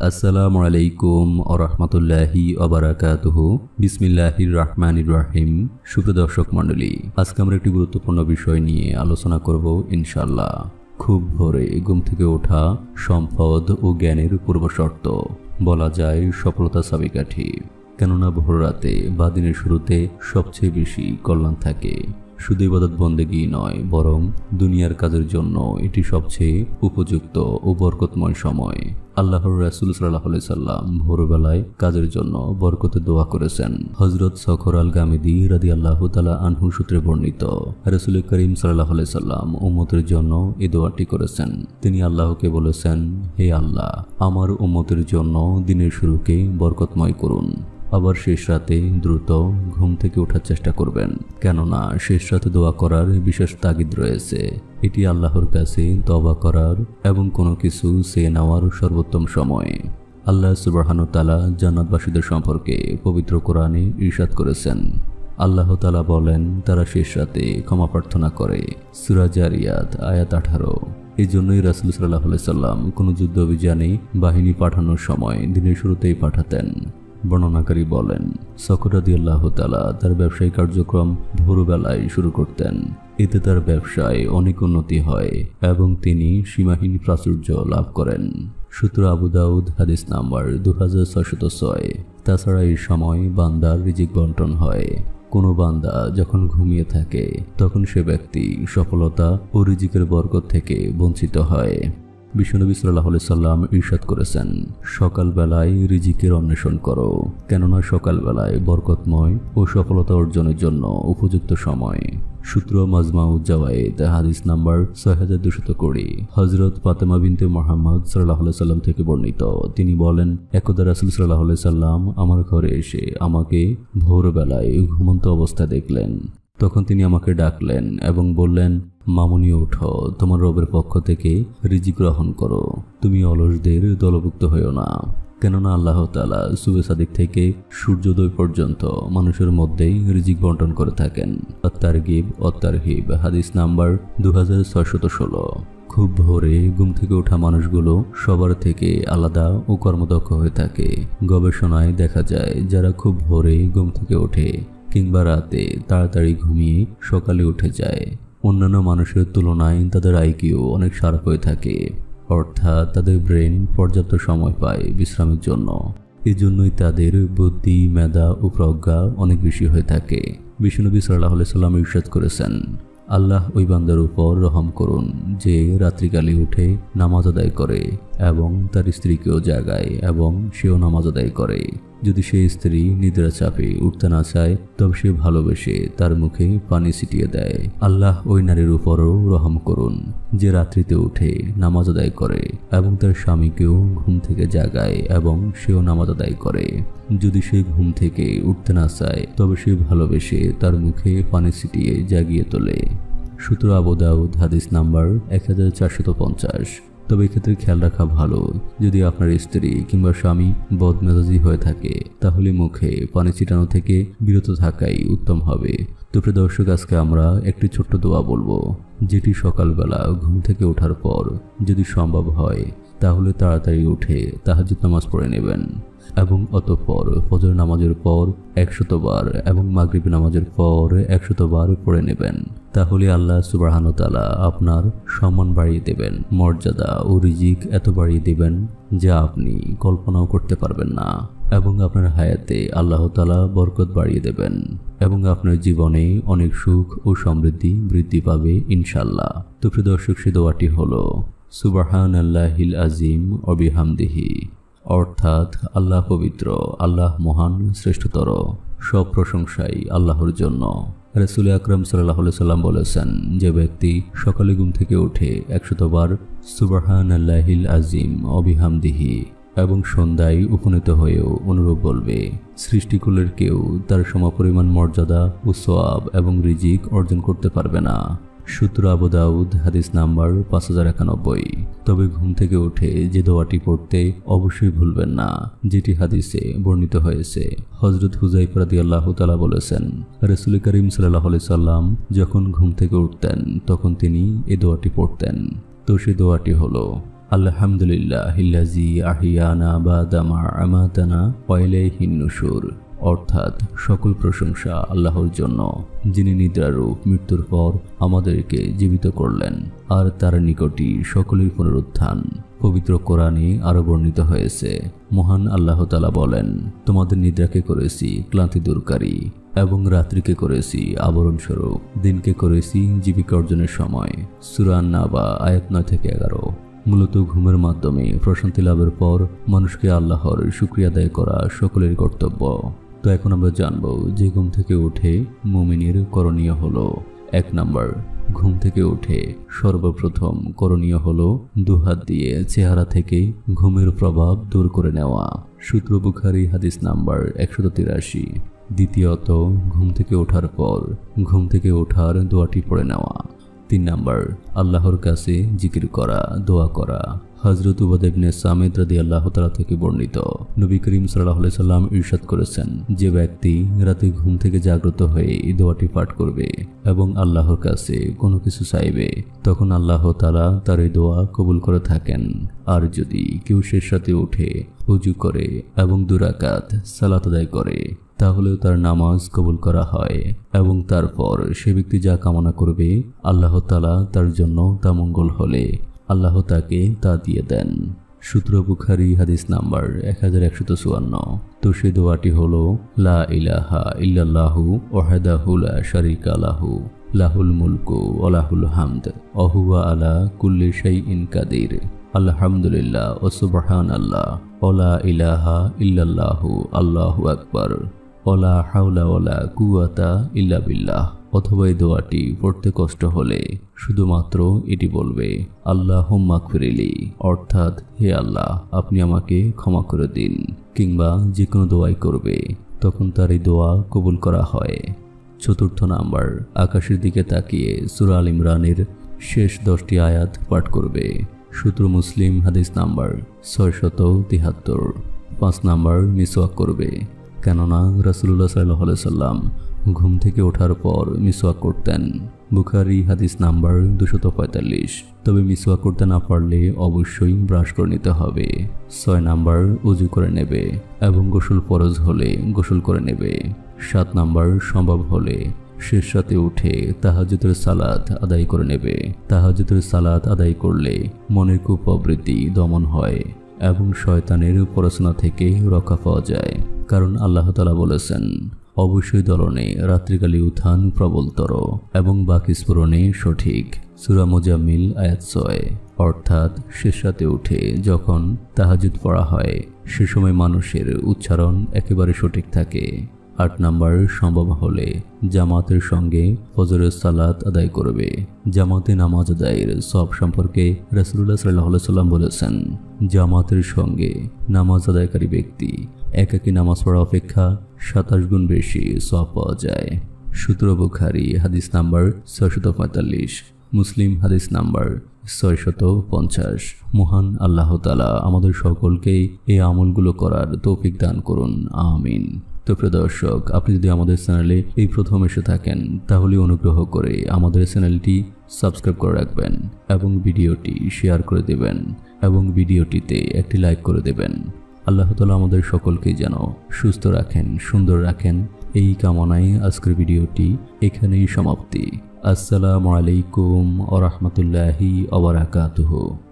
আসসালামু আলাইকুম ওয়া রাহমাতুল্লাহি ওয়া বারাকাতুহু। বিসমিল্লাহির রহমানির রহিম। সুপ্রিয় দর্শক মণ্ডলী, আজকে আমরা একটি গুরুত্বপূর্ণ বিষয় নিয়ে আলোচনা করব ইনশাআল্লাহ। খুব ভোরে ঘুম থেকে ওঠা সম্পদ ও জ্ঞানের পূর্বশর্ত, বলা যায় সফলতার চাবিকাঠি। কেননা ভোর রাতে বা দিনের শুরুতে সবচেয়ে বেশি কল্যাণ থাকে। শুধু ইবাদত বন্দেগী নয়, বরং দুনিয়ার কাজের জন্য এটি সবচেয়ে উপযুক্ত ও বরকতময় সময়। আল্লাহর রাসূল সাল্লাল্লাহু আলাইহি সাল্লাম ভোরবেলায় কাজের জন্য বরকতে দোয়া করেছেন। হযরত সখর আল গামিদি রাদিয়াল্লাহু তাআলা আনহু সূত্রে বর্ণিত, রাসূল করিম সাল্লাল্লাহু আলাইহি সাল্লাম উম্মতের জন্য এই দোয়াটি করেছেন। তিনি আল্লাহকে বলেছেন, হে আল্লাহ, আমার উম্মতের জন্য দিনের শুরুকে বরকতময় করুন। আবার শেষ রাতে দ্রুত ঘুম থেকে ওঠার চেষ্টা করবেন, কেননা শেষ রাতে দোয়া করার বিশেষ তাগিদ রয়েছে। এটি আল্লাহর কাছে তওবা করার এবং কোনো কিছু চেয়ে নেওয়ার সর্বোত্তম সময়। আল্লাহ সুবহানাহু ওয়া তাআলা জান্নাতবাসীদের সম্পর্কে পবিত্র কোরআনে ইরশাদ করেছেন। আল্লাহ তাআলা বলেন, তারা শেষ রাতে ক্ষমা প্রার্থনা করে। সূরা জারিয়াত আয়াত 18। এই জন্যই রাসূল সাল্লাল্লাহু আলাইহি সাল্লাম কোনো যুদ্ধ অভিযানে বাহিনী পাঠানোর সময় দিনের শুরুতেই পাঠাতেন। বর্ণনাকারী বলেন, সখর রাদিয়াল্লাহু তাআলা তার ব্যবসায়িক কার্যক্রম ভোরবেলায় শুরু করতেন। এতে তার ব্যবসায় অনেক উন্নতি হয় এবং তিনি সীমাহীন প্রাচুর্য লাভ করেন। সূত্র আবু দাউদ, হাদিস নাম্বার 2606। তাছাড়া এই সময় বান্দার রিজিক বন্টন হয়। কোনো বান্দা যখন ঘুমিয়ে থাকে তখন সে ব্যক্তি সফলতা ও রিজিকের বরকত থেকে বঞ্চিত হয়। বিশ্বনবী সাল্লাল্লাহু আলাইহি সাল্লাম ইরশাদ করেছেন, সকালবেলায় রিজিকের অন্বেষণ করো, কেননা সকালবেলায় বরকতময় ও সফলতা অর্জনের জন্য উপযুক্ত সময়। সূত্র মাজমাউজ জাওয়ায়েদ, হাদিস নাম্বার 6220। হযরত ফাতেমা বিনতে মুহাম্মদ সাল্লাল্লাহু আলাইহি সাল্লাম থেকে বর্ণিত, তিনি বলেন, একদা রাসূল সাল্লাল্লাহু আলাইহি সাল্লাম আমার ঘরে এসে আমাকে ভোরবেলায় ঘুমন্ত অবস্থায় দেখলেন। তখন তিনি আমাকে ডাকলেন এবং বললেন, মামুনি ওঠো, তোমার রবের পক্ষ থেকে রিজিক গ্রহণ করো, তুমি অলসদের দলভুক্ত হইও না। কেননা আল্লাহ তাআলা সুবহে সাদিক থেকে সূর্যোদয় পর্যন্ত মানুষের মধ্যেই রিজিক বন্টন করে থাকেন। আত-তারগিব ওয়াত-তারহিব, হাদিস নাম্বার 2616। খুব ভোরে ঘুম থেকে ওঠা মানুষগুলো সবার থেকে আলাদা ও কর্মদক্ষ হয়ে থাকে। গবেষণায় দেখা যায়, যারা খুব ভোরে ঘুম থেকে ওঠে কিংবা রাতে তাড়াতাড়ি ঘুমিয়ে সকালে উঠে যায়, অন্যান্য মানুষের তুলনায় তাদের আইকিউ অনেক শার্প হয়ে থাকে, অর্থাৎ তাদের ব্রেন পর্যাপ্ত সময় পায় বিশ্রামের জন্য। এজন্যই তাদের বুদ্ধি, মেধা ও প্রজ্ঞা অনেক বেশি হয়ে থাকে। বিশ্বনবী সাল্লাল্লাহু আলাইহি সাল্লাম ইরশাদ করেছেন, আল্লাহ ওই বান্দার উপর রহম করুন যে রাত্রিকালে উঠে নামাজ আদায় করে এবং তার স্ত্রীকেও জাগায় এবং সেও নামাজ আদায় করে। যদি সেই স্ত্রী নিদ্রা চাপে উঠতে না চায়, তবে সে ভালোবেসে তার মুখে পানি ছিটিয়ে দেয়। আল্লাহ ওই নারীর উপরও রহম করুন যে রাত্রিতে উঠে নামাজ আদায় করে এবং তার স্বামীকেও ঘুম থেকে জাগায় এবং সেও নামাজ আদায় করে। যদি সে ঘুম থেকে উঠতে না চায়, তবে সে ভালোবেসে তার মুখে পানি ছিটিয়ে জাগিয়ে তোলে। সূত্র আবু দাউদ, হাদিস নাম্বার 1450। তবে এক্ষেত্রে খেয়াল রাখা ভালো, যদি আপনার স্ত্রী কিংবা স্বামী বদমেজাজি হয়ে থাকে, তাহলে মুখে পানি ছিটানো থেকে বিরত থাকাই উত্তম হবে। তো প্রিয় দর্শক, আজকে আমরা একটি ছোট্ট দোয়া বলবো, যেটি সকালবেলা ঘুম থেকে ওঠার পর যদি সম্ভব হয় তাহলে তাড়াতাড়ি উঠে তাহাজ্জুদ নামাজ পড়ে নেবেন এবং অতঃপর ফজর নামাজের পর 100 বার এবং মাগরিব নামাজের পর 100 বার পড়ে নেবেন। তাহলে আল্লাহ সুবহানাহু ওয়া তাআলা আপনার সম্মান বাড়িয়ে দেবেন, মর্যাদা ও রিজিক এত বাড়িয়ে দেবেন যা আপনি কল্পনাও করতে পারবেন না। এবং আপনার হায়াতে আল্লাহ তাআলা বরকত বাড়িয়ে দেবেন এবং আপনার জীবনে অনেক সুখ ও সমৃদ্ধি বৃদ্ধি পাবে ইনশাআল্লাহ। তো প্রিয় দর্শক, সেই দোয়াটি হলো সুবহানাল্লাহিল আযীম ওয়া বিহামদিহি, অর্থাৎ আল্লাহ পবিত্র, আল্লাহ মহান, শ্রেষ্ঠতর, সব প্রশংসাই আল্লাহর জন্য। রাসূল আকরাম সাল্লাল্লাহু আলাইহি সাল্লাম বলেছেন, যে ব্যক্তি সকালে ঘুম থেকে উঠে 100 বার সুবহানাল্লাহিল আযীম ওয়া বিহামদিহি এবং সন্ধ্যায় উপনীত হয়েও অনুরূপ বলবে, সৃষ্টিকুলের কেউ তার সমপরিমাণ মর্যাদা ও সওয়াব এবং রিজিক অর্জন করতে পারবে না। সূত্র আবু দাউদ, হাদিস নাম্বার 5091। তবে ঘুম থেকে উঠে যে দোয়াটি পড়তে অবশ্যই ভুলবেন না, যেটি হাদিসে বর্ণিত হয়েছে। হযরত হুযায়ফা রাদিয়াল্লাহু তাআলা বলেছেন, রাসূল করিম সাল্লাল্লাহু আলাইহি সাল্লাম যখন ঘুম থেকে উঠতেন তখন তিনি এই দোয়াটি পড়তেন। তো সেই দোয়াটি হলো, আলহামদুলিল্লাহিল্লাযী আহিয়ানা বা'দা মা আমাতানা ওয়া ইলাইহিন নুশুর, অর্থাৎ সকল প্রশংসা আল্লাহর জন্য, যিনি নিদ্রারূপ মৃত্যুর পর আমাদেরকে জীবিত করলেন, আর তার নিকটই সকলের পুনরুত্থান। পবিত্র কোরআনে আরো বর্ণিত হয়েছে, মহান আল্লাহ তাআলা বলেন, তোমাদের নিদ্রাকে করেছি ক্লান্তি দূরকারী এবং রাত্রিকে করেছি আবরণ স্বরূপ, দিনকে করেছি জীবিকা অর্জনের সময়। সূরা আন-নাবা আয়াত 9 থেকে 11। মূলত ঘুমের মাধ্যমে প্রশান্তি লাভের পর মানুষকে আল্লাহর শুকরিয়া আদায় করা সকলের কর্তব্য। তো এখন আমরা জানবো যে ঘুম থেকে উঠে মুমিনের করণীয় হলো। 1 নাম্বার, ঘুম থেকে উঠে সর্বপ্রথম করণীয় হলো দুহাত দিয়ে চেহারা থেকে ঘুমের প্রভাব দূর করে নেওয়া। সূত্র বুখারী হাদিস নাম্বার 183। দ্বিতীয়ত, ঘুম থেকে ওঠার পর ঘুম থেকে ওঠার দোয়াটি পড়ে নেওয়া। 3 নাম্বার, আল্লাহর কাছে জিকির করা, দোয়া করা। হযরত উবাদা ইবনে সামিত রাদিয়াল্লাহু তাআলা থেকে বর্ণিত, নবী করিম সাল্লাল্লাহু আলাইহি সাল্লাম ইরশাদ করেছেন, যে ব্যক্তি রাতে ঘুম থেকে জাগ্রত হয়ে এই দোয়াটি পাঠ করবে এবং আল্লাহর কাছে কোনো কিছু চাইবে, তখন আল্লাহ তাআলা তার এই দোয়া কবুল করে থাকেন। আর যদি কেউ শেষ রাতে উঠে ওযু করে এবং 2 রাকাত সালাত আদায় করে, তাহলেও তার নামাজ কবুল করা হয় এবং তারপর সে ব্যক্তি যা কামনা করবে আল্লাহ তাআলা তার জন্য তা মঙ্গল হলে আল্লাহ তাকে তা দিয়ে দেন। সূত্র বুখারী হাদিস নাম্বার 1154। তো সেই দোয়াটি হলো, লা ইলাহা ইল্লাল্লাহু ওয়াহদাহু লা শারীকা লাহু লাহুল মুলকু ওয়া লাহুল হামদ ওয়া হুয়া আলা কুল্লি শাইইন কাদির, আলহামদুলিল্লাহ ওয়া সুবহানাল্লাহ ওয়া লা ইলাহা ইল্লাল্লাহু আল্লাহু আকবার ওয়া লা হাওলা ওয়া লা কুওয়াতা ইল্লা বিল্লাহ। অথবা এই দোয়াটি পড়তে কষ্ট হলে শুধুমাত্র এটি বলবে, আল্লাহুম্মা গফিরলি, অর্থাৎ হে আল্লাহ আপনি আমাকে ক্ষমা করে দিন, কিংবা যে কোনো দোয়াই করবে, তখন তার এই দোয়া কবুল করা হয়। 4 নাম্বার, আকাশের দিকে তাকিয়ে সূরা আল ইমরানের শেষ 10টি আয়াত পাঠ করবে। সূত্র মুসলিম হাদিস নাম্বার 673। 5 নাম্বার, মিসওয়াক করবে, কেননা রাসূলুল্লাহ সাল্লাল্লাহু আলাইহি সাল্লাম ঘুম থেকে ওঠার পর মিসওয়াক করতেন। বুখারী হাদিস নাম্বার 245। তবে মিসওয়াক করতে না পারলে অবশ্যই ব্রাশ করে নিতে হবে। 6 নাম্বার, ওযু করে নেবে এবং গোসল ফরজ হলে গোসল করে নেবে। 7 নাম্বার, সম্ভব হলে শেষ রাতে উঠে তাহাজ্জুদের সালাত আদায় করে নেবে। তাহাজ্জুদের সালাত আদায় করলে মনের কুপ্রবৃত্তি দমন হয় এবং শয়তানের প্ররোচনা থেকে রক্ষা পাওয়া যায়, কারণ আল্লাহ তাআলা বলেছেন, অবশ্যই দলনে রাত্রিকালী উত্থান প্রবলতর এবং বাকি স্ফুরণে সঠিক। সূরা মুজাম্মিল আয়াত 6। অর্থাৎ শেষ রাতে উঠে যখন তাহাজ্জুদ পড়া হয় সে সময় মানুষের উচ্চারণ একেবারে সঠিক থাকে। 8 নাম্বার, সম্ভব হলে জামাতের সঙ্গে ফজরের সালাত আদায় করবে। জামাতে নামাজ আদায়ের সওয়াব সম্পর্কে রাসূলুল্লাহ সাল্লাল্লাহু আলাইহি সাল্লাম বলেছেন, জামাতের সঙ্গে নামাজ আদায়কারী ব্যক্তি একাকী নামাজ পড়া অপেক্ষা 27 গুণ বেশি সওয়াব পাওয়া যায়। সূত্র বুখারী হাদিস নাম্বার 645, মুসলিম হাদিস নাম্বার 650। মহান আল্লাহ তাআলা আমাদের সকলকে এই আমলগুলো করার তৌফিক দান করুন, আমিন। তো প্রিয় দর্শক, আপনি যদি আমাদের চ্যানেলে এই প্রথম এসে থাকেন তাহলে অনুগ্রহ করে আমাদের চ্যানেলটি সাবস্ক্রাইব করে রাখবেন এবং ভিডিওটি শেয়ার করে দেবেন এবং ভিডিওটিতে একটি লাইক করে দেবেন। আল্লাহ তাআলা আমাদের সকলকে যেন সুস্থ রাখেন, সুন্দর রাখেন, এই কামনায় আজকের ভিডিওটি এখানেই সমাপ্তি। আসসালামু আলাইকুম ওয়া রাহমাতুল্লাহি ওয়া বারাকাতুহু।